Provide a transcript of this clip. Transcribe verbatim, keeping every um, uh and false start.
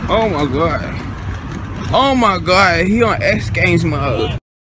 Oh my god. Oh my god, he on X Games mode.